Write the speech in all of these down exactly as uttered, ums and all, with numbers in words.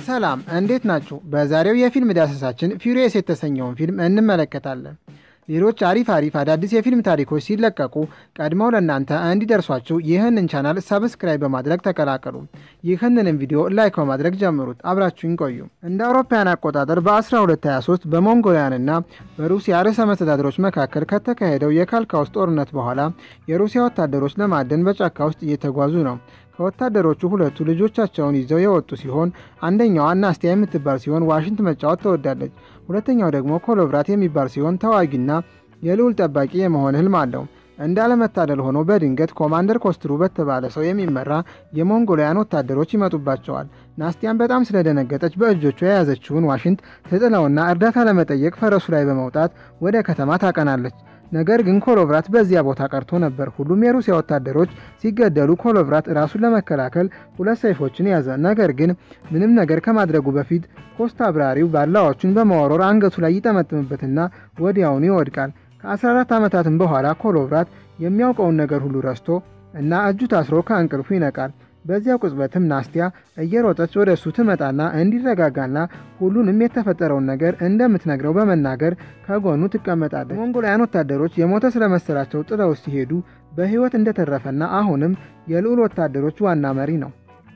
ሰላም እንዴት ናችሁ? በዛሬው የፊልም ዳሰሳችን ፊውሪየስ የተሰኘውን ፊልም እንመለከታለን። ሌሎች አሪፍ አሪፍ አዳዲስ የፊልም ታሪኮች ሲለቀቁ ቀድመው ለእናንተ እንዲደርሷችሁ ይህንን ቻናል ሰብስክራይብ በማድረግ ተቀላቀሉ። ይህንንም ቪዲዮ ላይክ በማድረግ ጀምሩት። አብራችሁን ቆዩ። እንደ አውሮፓውያን አቆጣጠር በ1223 በሞንጎሊያንና በሩሲያ ርዕሰ መስተዳድሮች መካከል ከተካሄደው የካልካውስ ጦርነት በኋላ የሩሲያ ወታደሮች ለማደን በጫካ ውስጥ እየተጓዙ ነው። ከወታደሮቹ ሁለቱ ልጆቻቸውን ይዘው የወጡ ሲሆን አንደኛዋ ናስቲያ የምትባል ሲሆን ዋሽንት መጫወት ትወዳለች። ሁለተኛው ደግሞ ኮሎቭራት የሚባል ሲሆን ተዋጊና የልዑል ጠባቂ የመሆን ህልም አለው። እንዳለመታደል ሆኖ በድንገት ኮማንደር ኮስትሩ በተባለ ሰው የሚመራ የሞንጎሊያን ወታደሮች ይመጡባቸዋል። ናስቲያን በጣም ስለደነገጠች በእጆቿ የያዘችውን ዋሽንት ትጥለውና እርዳታ ለመጠየቅ ፈረሱ ላይ በመውጣት ወደ ከተማ ታቀናለች። ነገር ግን ኮሎቭራት በዚያ ቦታ ቀርቶ ነበር። ሁሉም የሩሲያ ወታደሮች ሲገደሉ ኮሎቭራት ራሱን ለመከላከል ሁለት ሰይፎችን ያዘ። ነገር ግን ምንም ነገር ከማድረጉ በፊት ኮስታ አብራሪው ባላዎቹን በመወረር አንገቱ ላይ ይጠመጥምበትና ወዲያውኑ ይወድቃል። ከአስራ አራት ዓመታትም በኋላ ኮሎቭራት የሚያውቀውን ነገር ሁሉ ረስቶ እና እጁ ታስሮ ከእንቅልፉ ይነቃል። በዚያው ቅጽበትም ናስቲያ እየሮጠች ወደ እሱ ትመጣና እንዲረጋጋና ሁሉንም የተፈጠረውን ነገር እንደምትነግረው በመናገር ከጎኑ ትቀመጣለች። ሞንጎሊያን ወታደሮች የሞተ ስለመሰላቸው ጥለው ሲሄዱ በህይወት እንደተረፈና አሁንም የልዑል ወታደሮች ዋና መሪ ነው።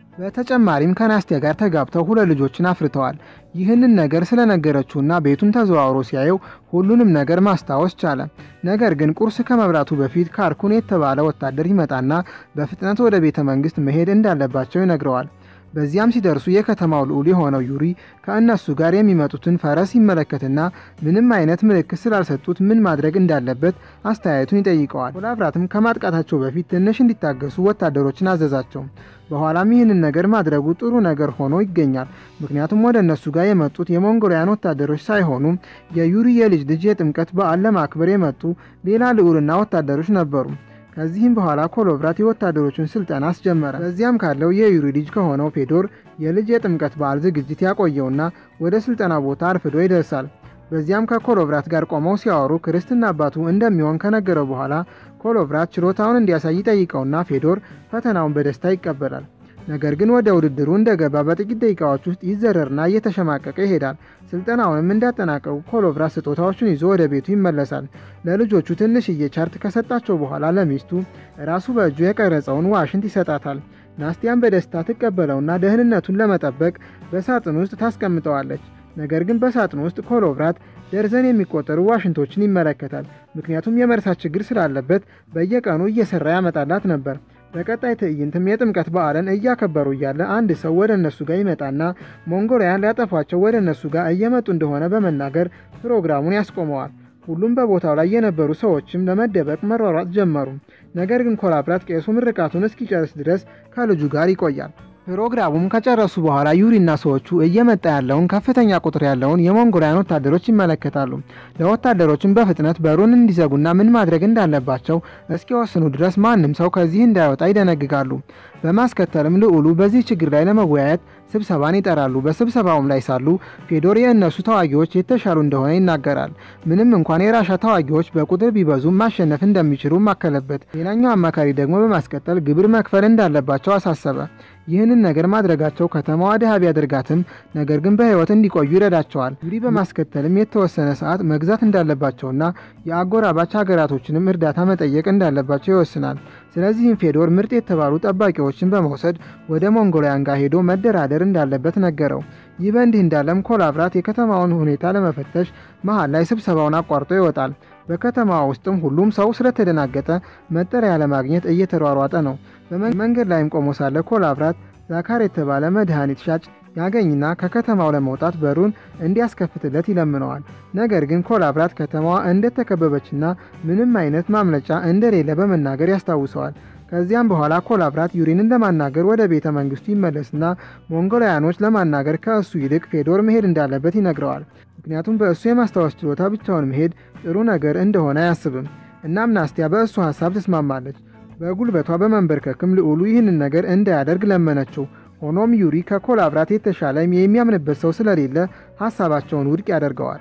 በተጨማሪም ከናስቲያ ጋር ተጋብተው ሁለት ልጆችን አፍርተዋል። ይህንን ነገር ስለነገረችውና ቤቱን ተዘዋውሮ ሲያየው ሁሉንም ነገር ማስታወስ ቻለ። ነገር ግን ቁርስ ከመብላቱ በፊት ካርኩን የተባለ ወታደር ይመጣና በፍጥነት ወደ ቤተ መንግስት መሄድ እንዳለባቸው ይነግረዋል። በዚያም ሲደርሱ የከተማው ልዑል የሆነው ዩሪ ከእነሱ ጋር የሚመጡትን ፈረስ ይመለከትና ምንም አይነት ምልክት ስላልሰጡት ምን ማድረግ እንዳለበት አስተያየቱን ይጠይቀዋል። ኮሎቭራትም ከማጥቃታቸው በፊት ትንሽ እንዲታገሱ ወታደሮችን አዘዛቸው። በኋላም ይህንን ነገር ማድረጉ ጥሩ ነገር ሆኖ ይገኛል። ምክንያቱም ወደ እነሱ ጋር የመጡት የሞንጎሊያን ወታደሮች ሳይሆኑ የዩሪ የልጅ ልጅ የጥምቀት በዓል ለማክበር የመጡ ሌላ ልዑልና ወታደሮች ነበሩ። ከዚህም በኋላ ኮሎቭራት የወታደሮቹን ስልጠና አስጀመረ። በዚያም ካለው የዩሪ ልጅ ከሆነው ፌዶር የልጅ የጥምቀት በዓል ዝግጅት ያቆየውና ወደ ስልጠና ቦታ አርፍዶ ይደርሳል። በዚያም ከኮሎቭራት ጋር ቆመው ሲያወሩ ክርስትና አባቱ እንደሚሆን ከነገረው በኋላ ኮሎቭራት ችሎታውን እንዲያሳይ ጠይቀውና ፌዶር ፈተናውን በደስታ ይቀበላል። ነገር ግን ወደ ውድድሩ እንደገባ በጥቂት ደቂቃዎች ውስጥ ይዘረርና እየተሸማቀቀ ይሄዳል። ስልጠናውንም እንዳጠናቀቁ ኮሎቭራት ስጦታዎቹን ይዞ ወደ ቤቱ ይመለሳል። ለልጆቹ ትንሽዬ ቻርት ከሰጣቸው በኋላ ለሚስቱ ራሱ በእጁ የቀረጸውን ዋሽንት ይሰጣታል። ናስቲያን በደስታ ትቀበለውና ደህንነቱን ለመጠበቅ በሳጥን ውስጥ ታስቀምጠዋለች። ነገር ግን በሳጥን ውስጥ ኮሎቭራት ደርዘን የሚቆጠሩ ዋሽንቶችን ይመለከታል። ምክንያቱም የመርሳት ችግር ስላለበት በየቀኑ እየሰራ ያመጣላት ነበር። በቀጣይ ትዕይንትም የጥምቀት በዓልን እያከበሩ እያለ አንድ ሰው ወደ እነሱ ጋር ይመጣና ሞንጎሊያን ሊያጠፏቸው ወደ እነሱ ጋር እየመጡ እንደሆነ በመናገር ፕሮግራሙን ያስቆመዋል። ሁሉም በቦታው ላይ የነበሩ ሰዎችም ለመደበቅ መሯሯጥ ጀመሩ። ነገር ግን ኮሎቭራት ቄሱ ምርቃቱን እስኪጨርስ ድረስ ከልጁ ጋር ይቆያል። ፕሮግራሙም ከጨረሱ በኋላ ዩሪና ሰዎቹ እየመጣ ያለውን ከፍተኛ ቁጥር ያለውን የሞንጎሊያን ወታደሮች ይመለከታሉ። ለወታደሮችም በፍጥነት በሩን እንዲዘጉና ምን ማድረግ እንዳለባቸው እስኪወስኑ ድረስ ማንም ሰው ከዚህ እንዳይወጣ ይደነግጋሉ። በማስከተልም ልዑሉ በዚህ ችግር ላይ ለመወያየት ስብሰባን ይጠራሉ። በስብሰባውም ላይ ሳሉ ፌዶር የእነሱ ተዋጊዎች የተሻሉ እንደሆነ ይናገራል። ምንም እንኳን የራሻ ተዋጊዎች በቁጥር ቢበዙም ማሸነፍ እንደሚችሉ ማከለበት። ሌላኛው አማካሪ ደግሞ በማስቀጠል ግብር መክፈል እንዳለባቸው አሳሰበ። ይህንን ነገር ማድረጋቸው ከተማዋ ድሃ ቢያደርጋትም ነገር ግን በህይወት እንዲቆዩ ይረዳቸዋል። ዩሪ በማስከተልም የተወሰነ ሰዓት መግዛት እንዳለባቸውና የአጎራባች ሀገራቶችንም እርዳታ መጠየቅ እንዳለባቸው ይወስናል። ስለዚህም ፌዶር ምርጥ የተባሉ ጠባቂዎችን በመውሰድ ወደ ሞንጎሊያን ጋር ሄዶ መደራደር እንዳለበት ነገረው። ይህ በእንዲህ እንዳለም ኮሎቭራት የከተማውን ሁኔታ ለመፈተሽ መሃል ላይ ስብሰባውን አቋርጦ ይወጣል። በከተማዋ ውስጥም ሁሉም ሰው ስለተደናገጠ መጠለያ ለማግኘት እየተሯሯጠ ነው። በመንገድ ላይም ቆሞ ሳለ ኮሎቭራት ዛካር የተባለ መድኃኒት ሻጭ ያገኝና ከከተማው ለመውጣት በሩን እንዲያስከፍትለት ይለምነዋል። ነገር ግን ኮሎቭራት ከተማዋ እንደተከበበችና ምንም አይነት ማምለጫ እንደሌለ በመናገር ያስታውሰዋል። ከዚያም በኋላ ኮሎቭራት ዩሪንን ለማናገር ወደ ቤተ መንግስቱ ይመለስና ሞንጎሊያኖች ለማናገር ከእሱ ይልቅ ፌዶር መሄድ እንዳለበት ይነግረዋል። ምክንያቱም በእሱ የማስታወስ ችሎታ ብቻውን መሄድ ጥሩ ነገር እንደሆነ አያስብም። እናም ናስቲያ በእሱ ሀሳብ ትስማማለች። በጉልበቷ በመንበርከክም ልዑሉ ይህንን ነገር እንዳያደርግ ለመነችው። ሆኖም ዩሪ ከኮሎቭራት የተሻለ የሚያምንበት ሰው ስለሌለ ሀሳባቸውን ውድቅ ያደርገዋል።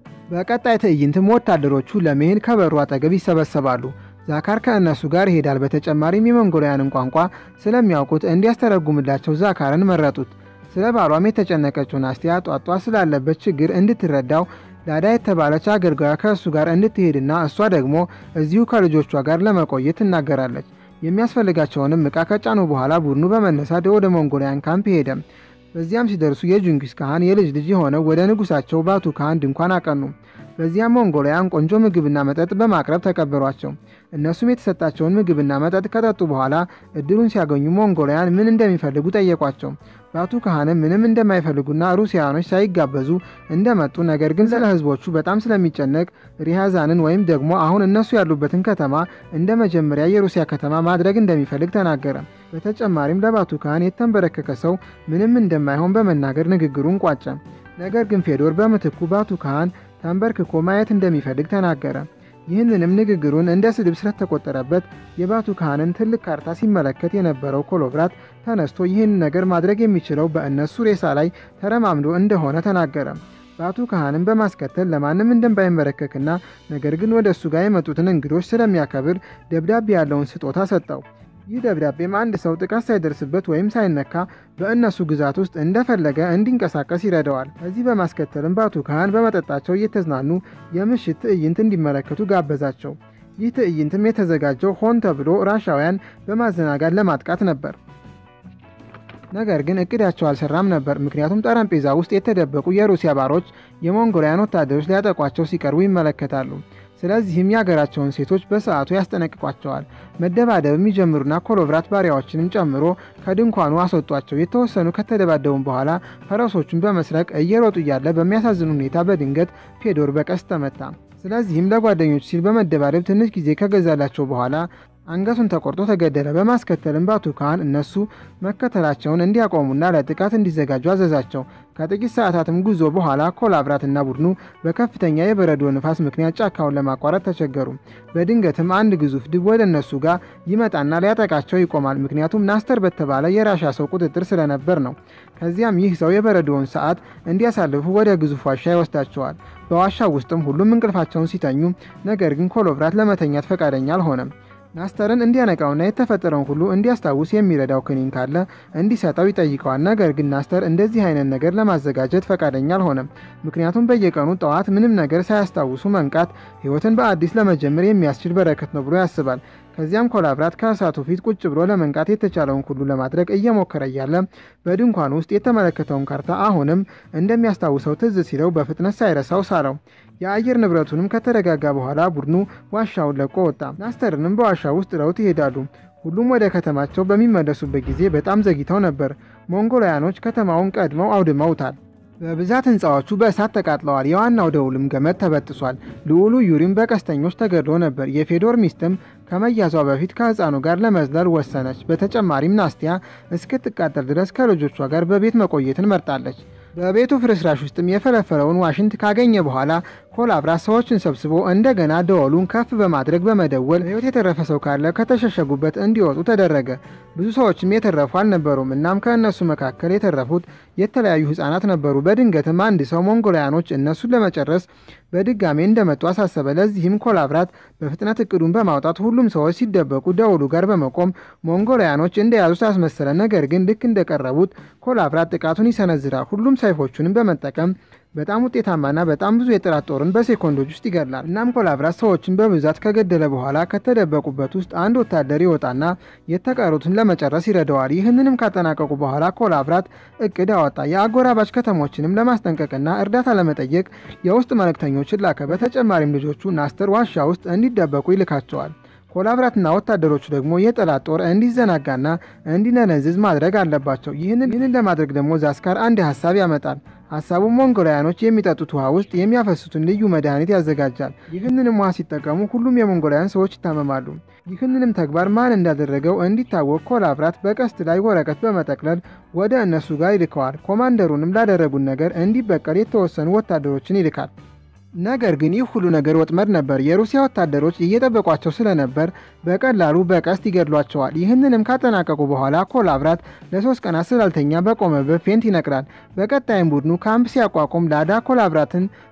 በቀጣይ ትዕይንትም ወታደሮቹ ለመሄድ ከበሩ አጠገብ ይሰበሰባሉ። ዛካር ከእነሱ ጋር ይሄዳል። በተጨማሪም የሞንጎሊያንን ቋንቋ ስለሚያውቁት እንዲያስተረጉምላቸው ዛካርን መረጡት። ስለ ባሏም የተጨነቀችው ናስቲያ ጧጧ ስላለበት ችግር እንድትረዳው ላዳ የተባለች አገልጋያ ከእሱ ጋር እንድትሄድና እሷ ደግሞ እዚሁ ከልጆቿ ጋር ለመቆየት ትናገራለች። የሚያስፈልጋቸውንም ዕቃ ከጫኑ በኋላ ቡድኑ በመነሳት ወደ ሞንጎሊያን ካምፕ ሄደ። በዚያም ሲደርሱ የጁንጊስ ካህን የልጅ ልጅ የሆነው ወደ ንጉሳቸው ባቱ ካህን ድንኳን አቀኑ። በዚያም ሞንጎሊያን ቆንጆ ምግብና መጠጥ በማቅረብ ተቀበሏቸው። እነሱም የተሰጣቸውን ምግብና መጠጥ ከጠጡ በኋላ እድሉን ሲያገኙ ሞንጎሊያን ምን እንደሚፈልጉ ጠየቋቸው። ባቱ ካህንም ምንም እንደማይፈልጉና ሩሲያኖች ሳይጋበዙ እንደመጡ ነገር ግን ስለ ህዝቦቹ በጣም ስለሚጨነቅ ሪሃዛንን ወይም ደግሞ አሁን እነሱ ያሉበትን ከተማ እንደ መጀመሪያ የሩሲያ ከተማ ማድረግ እንደሚፈልግ ተናገረ። በተጨማሪም ለባቱ ካህን የተንበረከከ ሰው ምንም እንደማይሆን በመናገር ንግግሩን ቋጨ። ነገር ግን ፌዶር በምትኩ ባቱ ካህን ተንበርክኮ ማየት እንደሚፈልግ ተናገረ። ይህንንም ንግግሩን እንደ ስድብ ስለተቆጠረበት የባቱ ካህንን ትልቅ ካርታ ሲመለከት የነበረው ኮሎቭራት ተነስቶ ይህን ነገር ማድረግ የሚችለው በእነሱ ሬሳ ላይ ተረማምዶ እንደሆነ ተናገረ። ባቱ ካህንን በማስከተል ለማንም እንደማይንበረከክና ነገር ግን ወደ እሱ ጋር የመጡትን እንግዶች ስለሚያከብር ደብዳቤ ያለውን ስጦታ ሰጠው። ይህ ደብዳቤም አንድ ሰው ጥቃት ሳይደርስበት ወይም ሳይነካ በእነሱ ግዛት ውስጥ እንደፈለገ እንዲንቀሳቀስ ይረዳዋል። ከዚህ በማስከተልም ባቱ ካህን በመጠጣቸው እየተዝናኑ የምሽት ትዕይንት እንዲመለከቱ ጋበዛቸው። ይህ ትዕይንትም የተዘጋጀው ሆን ተብሎ ራሻውያን በማዘናጋት ለማጥቃት ነበር። ነገር ግን እቅዳቸው አልሰራም ነበር። ምክንያቱም ጠረጴዛ ውስጥ የተደበቁ የሩሲያ ባሮች የሞንጎሊያን ወታደሮች ሊያጠቋቸው ሲቀርቡ ይመለከታሉ። ስለዚህም የሀገራቸውን ሴቶች በሰዓቱ ያስጠነቅቋቸዋል። መደባደብ የሚጀምሩና ኮሎቭራት ባሪያዎችንም ጨምሮ ከድንኳኑ አስወጧቸው። የተወሰኑ ከተደባደቡም በኋላ ፈረሶቹን በመስረቅ እየሮጡ እያለ በሚያሳዝን ሁኔታ በድንገት ፌዶር በቀስት ተመታ። ስለዚህም ለጓደኞች ሲል በመደባደብ ትንሽ ጊዜ ከገዛላቸው በኋላ አንገቱን ተቆርጦ ተገደለ። በማስከተልም ባቱ ካህን እነሱ መከተላቸውን እንዲያቆሙና ለጥቃት እንዲዘጋጁ አዘዛቸው። ከጥቂት ሰዓታትም ጉዞ በኋላ ኮላቭራትና ቡድኑ በከፍተኛ የበረዶ ንፋስ ምክንያት ጫካውን ለማቋረጥ ተቸገሩ። በድንገትም አንድ ግዙፍ ድብ ወደ እነሱ ጋር ይመጣና ሊያጠቃቸው ይቆማል። ምክንያቱም ናስተር በተባለ የራሻ ሰው ቁጥጥር ስለነበር ነው። ከዚያም ይህ ሰው የበረዶውን ሰዓት እንዲያሳልፉ ወደ ግዙፍ ዋሻ ይወስዳቸዋል። በዋሻው ውስጥም ሁሉም እንቅልፋቸውን ሲተኙ፣ ነገር ግን ኮሎቭራት ለመተኛት ፈቃደኛ አልሆነም። ናስተርን እንዲያነቃውና የተፈጠረውን ሁሉ እንዲያስታውስ የሚረዳው ክኒን ካለ እንዲሰጠው ይጠይቀዋል። ነገር ግን ናስተር እንደዚህ አይነት ነገር ለማዘጋጀት ፈቃደኛ አልሆነም። ምክንያቱም በየቀኑ ጠዋት ምንም ነገር ሳያስታውሱ መንቃት ሕይወትን በአዲስ ለመጀመር የሚያስችል በረከት ነው ብሎ ያስባል። ከዚያም ኮላቭራት ከእሳቱ ፊት ቁጭ ብሎ ለመንቃት የተቻለውን ሁሉ ለማድረግ እየሞከረ እያለ በድንኳኑ ውስጥ የተመለከተውን ካርታ አሁንም እንደሚያስታውሰው ትዝ ሲለው በፍጥነት ሳይረሳው ሳለው። የአየር ንብረቱንም ከተረጋጋ በኋላ ቡድኑ ዋሻውን ለቆ ወጣ። ናስተርንም በዋሻው ውስጥ ጥለውት ይሄዳሉ። ሁሉም ወደ ከተማቸው በሚመለሱበት ጊዜ በጣም ዘግይተው ነበር። ሞንጎላውያኖች ከተማውን ቀድመው አውድመውታል። በብዛት ህንፃዎቹ በእሳት ተቃጥለዋል። የዋናው ደውልም ገመድ ተበጥሷል። ልዑሉ ዩሪም በቀስተኞች ተገድሎ ነበር። የፌዶር ሚስትም ከመያዟ በፊት ከህፃኑ ጋር ለመዝለል ወሰነች። በተጨማሪም ናስቲያ እስክትቃጠል ድረስ ከልጆቿ ጋር በቤት መቆየትን መርጣለች። በቤቱ ፍርስራሽ ውስጥም የፈለፈለውን ዋሽንት ካገኘ በኋላ ኮላቭራት ሰዎችን ሰብስቦ እንደገና ደወሉን ከፍ በማድረግ በመደወል ህይወት የተረፈ ሰው ካለ ከተሸሸጉበት እንዲወጡ ተደረገ። ብዙ ሰዎችም የተረፉ አልነበሩም። እናም ከእነሱ መካከል የተረፉት የተለያዩ ህፃናት ነበሩ። በድንገትም አንድ ሰው ሞንጎላውያኖች እነሱን ለመጨረስ በድጋሜ እንደመጡ አሳሰበ። ለዚህም ኮላቭራት በፍጥነት እቅዱን በማውጣት ሁሉም ሰዎች ሲደበቁ ደውሉ ጋር በመቆም ሞንጎላውያኖች እንደያዙት አስመሰለ። ነገር ግን ልክ እንደቀረቡት ኮላቭራት ጥቃቱን ይሰነዝራል። ሁሉም ሰይፎቹንም በመጠቀም በጣም ውጤታማና በጣም ብዙ የጠላት ጦርን በሴኮንዶች ውስጥ ይገድላል። እናም ኮላቭራት ሰዎችን በብዛት ከገደለ በኋላ ከተደበቁበት ውስጥ አንድ ወታደር ይወጣና የተቀሩትን ለመጨረስ ይረዳዋል። ይህንንም ካጠናቀቁ በኋላ ኮላቭራት እቅድ አወጣ። የአጎራባች ከተሞችንም ለማስጠንቀቅና እርዳታ ለመጠየቅ የውስጥ መልእክተኞችን ላከ። በተጨማሪም ልጆቹ ናስተር ዋሻ ውስጥ እንዲደበቁ ይልካቸዋል። ኮላቭራትና ወታደሮቹ ደግሞ የጠላት ጦር እንዲዘናጋና እንዲነነዝዝ ማድረግ አለባቸው። ይህንን ለማድረግ ደግሞ ዛስካር አንድ ሀሳብ ያመጣል። ሀሳቡ ሞንጎላውያኖች የሚጠጡት ውሃ ውስጥ የሚያፈሱትን ልዩ መድኃኒት ያዘጋጃል። ይህንንም ውሃ ሲጠቀሙ ሁሉም የሞንጎላውያን ሰዎች ይታመማሉ። ይህንንም ተግባር ማን እንዳደረገው እንዲታወቅ ኮላቭራት በቀስት ላይ ወረቀት በመጠቅለል ወደ እነሱ ጋር ይልከዋል። ኮማንደሩንም ላደረጉን ነገር እንዲበቀል የተወሰኑ ወታደሮችን ይልካል። ነገር ግን ይህ ሁሉ ነገር ወጥመድ ነበር። የሩሲያ ወታደሮች እየጠበቋቸው ስለነበር በቀላሉ በቀስት ይገድሏቸዋል። ይህንንም ካጠናቀቁ በኋላ ኮላቭራት ለሶስት ቀናት ስላልተኛ በቆመበት ፌንት ይነቅላል። በቀጣይም ቡድኑ ካምፕ ሲያቋቁም ላዳ ኮላቭራትን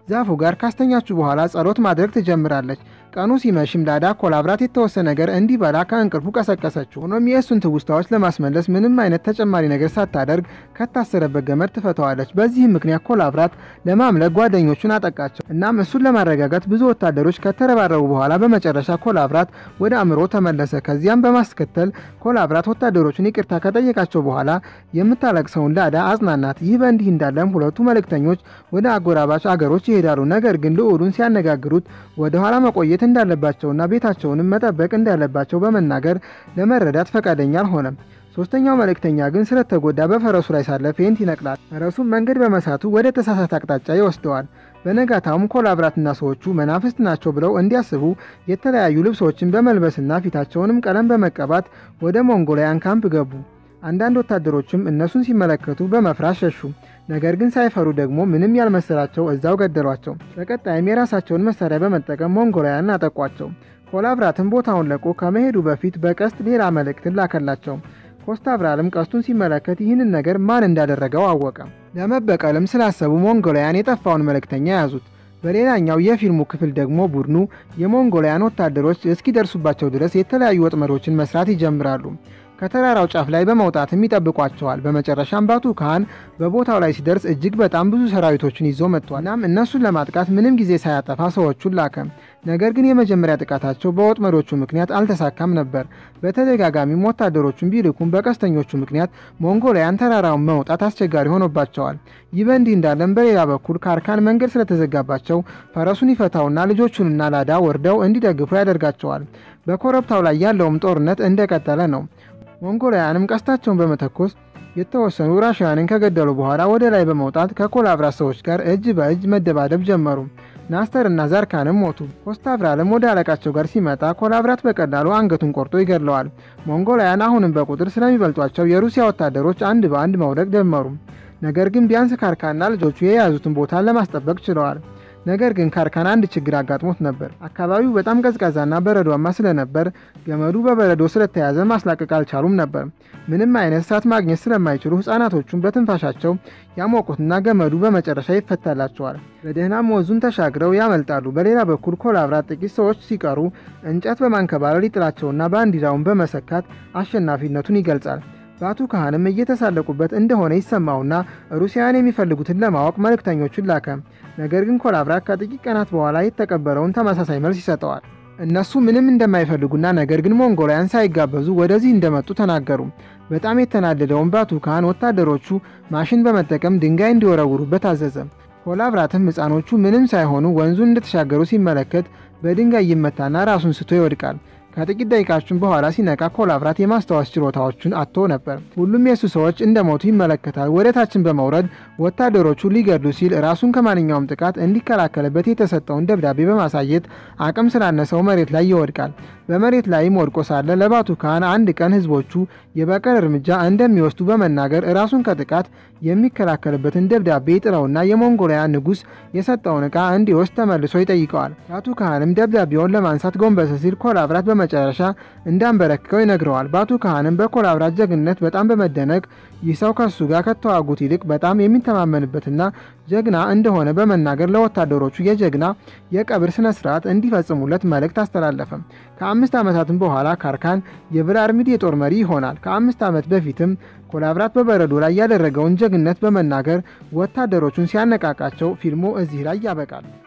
ዛፉ ጋር ካስተኛችሁ በኋላ ጸሎት ማድረግ ትጀምራለች። ቀኑ ሲመሽም ላዳ ኮላብራት የተወሰነ ነገር እንዲበላ ከእንቅልፉ ቀሰቀሰችው። ሆኖም የእሱን ትውስታዎች ለማስመለስ ምንም አይነት ተጨማሪ ነገር ሳታደርግ ከታሰረበት ገመድ ትፈተዋለች። በዚህም ምክንያት ኮላብራት ለማምለክ ጓደኞቹን አጠቃቸው። እናም እሱን ለማረጋጋት ብዙ ወታደሮች ከተረባረቡ በኋላ በመጨረሻ ኮላብራት ወደ አእምሮ ተመለሰ። ከዚያም በማስከተል ኮላብራት ወታደሮቹን ይቅርታ ከጠየቃቸው በኋላ የምታለቅሰውን ላዳ አጽናናት። ይህ በእንዲህ እንዳለም ሁለቱ መልእክተኞች ወደ አጎራባች አገሮች ይሄዳሉ። ነገር ግን ልዑሉን ሲያነጋግሩት ወደ ኋላ መቆየት እንዳለባቸውና ቤታቸውንም መጠበቅ እንዳለባቸው በመናገር ለመረዳት ፈቃደኛ አልሆነም። ሶስተኛው መልእክተኛ ግን ስለተጎዳ በፈረሱ ላይ ሳለ ፌንት ይነቅላል። ፈረሱም መንገድ በመሳቱ ወደ ተሳሳተ አቅጣጫ ይወስደዋል። በነጋታውም ኮላብራትና ሰዎቹ መናፍስት ናቸው ብለው እንዲያስቡ የተለያዩ ልብሶችን በመልበስና ፊታቸውንም ቀለም በመቀባት ወደ ሞንጎላውያን ካምፕ ገቡ። አንዳንድ ወታደሮችም እነሱን ሲመለከቱ በመፍራት ሸሹ። ነገር ግን ሳይፈሩ ደግሞ ምንም ያልመሰላቸው እዛው ገደሏቸው። በቀጣይም የራሳቸውን መሳሪያ በመጠቀም ሞንጎላውያን አጠቋቸው። ኮላብራትም ቦታውን ለቆ ከመሄዱ በፊት በቀስት ሌላ መልእክትን ላከላቸው። ኮስታቭራልም ቀስቱን ሲመለከት ይህንን ነገር ማን እንዳደረገው አወቀ። ለመበቀልም ስላሰቡ ሞንጎላውያን የጠፋውን መልእክተኛ ያዙት። በሌላኛው የፊልሙ ክፍል ደግሞ ቡድኑ የሞንጎላውያን ወታደሮች እስኪደርሱባቸው ድረስ የተለያዩ ወጥመዶችን መስራት ይጀምራሉ። ከተራራው ጫፍ ላይ በመውጣትም ይጠብቋቸዋል። በመጨረሻም ባቱ ካህን በቦታው ላይ ሲደርስ እጅግ በጣም ብዙ ሰራዊቶችን ይዞ መጥቷል። እናም እነሱን ለማጥቃት ምንም ጊዜ ሳያጠፋ ሰዎቹን ላከ። ነገር ግን የመጀመሪያ ጥቃታቸው በወጥመዶቹ ምክንያት አልተሳካም ነበር። በተደጋጋሚም ወታደሮቹን ቢልኩም በቀስተኞቹ ምክንያት ሞንጎላውያን ተራራውን መውጣት አስቸጋሪ ሆኖባቸዋል። ይህ በእንዲህ እንዳለም በሌላ በኩል ካርካን መንገድ ስለተዘጋባቸው ፈረሱን ይፈታውና ልጆቹንና ላዳ ወርደው እንዲደግፉ ያደርጋቸዋል። በኮረብታው ላይ ያለውም ጦርነት እንደቀጠለ ነው። ሞንጎላውያንም ቀስታቸውን በመተኮስ የተወሰኑ ራሽያንን ከገደሉ በኋላ ወደ ላይ በመውጣት ከኮላብራት ሰዎች ጋር እጅ በእጅ መደባደብ ጀመሩ። ናስተር እና ዛርካንም ሞቱ። ኮስታቭራልም ወደ አለቃቸው ጋር ሲመጣ ኮላብራት በቀላሉ አንገቱን ቆርጦ ይገድለዋል። ሞንጎላውያን አሁንም በቁጥር ስለሚበልጧቸው የሩሲያ ወታደሮች አንድ በአንድ መውደቅ ጀመሩ። ነገር ግን ቢያንስ ካርካንና ልጆቹ የያዙትን ቦታ ለማስጠበቅ ችለዋል። ነገር ግን ካርካን አንድ ችግር አጋጥሞት ነበር። አካባቢው በጣም ቀዝቃዛና በረዷማ ስለነበር ገመዱ በበረዶ ስለተያዘ ማስላቀቅ አልቻሉም ነበር። ምንም አይነት እሳት ማግኘት ስለማይችሉ ሕፃናቶቹን በትንፋሻቸው ያሞቁትና ገመዱ በመጨረሻ ይፈታላቸዋል። በደህናም ወንዙን ተሻግረው ያመልጣሉ። በሌላ በኩል ኮላብራት ጥቂት ሰዎች ሲቀሩ እንጨት በማንከባለል ይጥላቸውና ባንዲራውን በመሰካት አሸናፊነቱን ይገልጻል። ባቱ ካህንም እየተሳለቁበት እንደሆነ ይሰማውና ሩሲያን የሚፈልጉትን ለማወቅ መልእክተኞቹን ላከ። ነገር ግን ኮላብራት ከጥቂት ቀናት በኋላ የተቀበለውን ተመሳሳይ መልስ ይሰጠዋል። እነሱ ምንም እንደማይፈልጉና ነገር ግን ሞንጎላውያን ሳይጋበዙ ወደዚህ እንደመጡ ተናገሩ። በጣም የተናደደውን ባቱ ካህን ወታደሮቹ ማሽን በመጠቀም ድንጋይ እንዲወረውሩበት አዘዘ። ኮላብራትም ሕፃኖቹ ምንም ሳይሆኑ ወንዙን እንደተሻገሩ ሲመለከት በድንጋይ ይመታና ራሱን ስቶ ይወድቃል። ከጥቂት ደቂቃዎችን በኋላ ሲነቃ ኮላብራት የማስታወስ ችሎታዎቹን አጥቶ ነበር። ሁሉም የሱ ሰዎች እንደሞቱ ይመለከታል። ወደ ታችን በመውረድ ወታደሮቹ ሊገድሉ ሲል ራሱን ከማንኛውም ጥቃት እንዲከላከልበት የተሰጠውን ደብዳቤ በማሳየት አቅም ስላነሰው መሬት ላይ ይወድቃል። በመሬት ላይም ወድቆ ሳለ ለባቱ ካህን አንድ ቀን ህዝቦቹ የበቀል እርምጃ እንደሚወስዱ በመናገር ራሱን ከጥቃት የሚከላከልበትን ደብዳቤ ጥለውና የሞንጎላውያን ንጉሥ የሰጠውን ዕቃ እንዲወስድ ተመልሶ ይጠይቀዋል። ባቱ ካህንም ደብዳቤውን ለማንሳት ጎንበስ ሲል ኮላብራት በመጨረሻ እንዳንበረክከው ይነግረዋል። ባቱ ካህንም በኮላብራት ጀግንነት በጣም በመደነቅ ይህ ሰው ከሱ ጋር ከተዋጉት ይልቅ በጣም የሚተማመንበትና ጀግና እንደሆነ በመናገር ለወታደሮቹ የጀግና የቀብር ስነ ስርዓት እንዲፈጽሙለት መልእክት አስተላለፈ። ከአምስት ዓመታትም በኋላ ካርካን የቭላድሚር የጦር መሪ ይሆናል። ከአምስት ዓመት በፊትም ኮላብራት በበረዶ ላይ ያደረገውን ጀግንነት በመናገር ወታደሮቹን ሲያነቃቃቸው ፊልሙ እዚህ ላይ ያበቃል።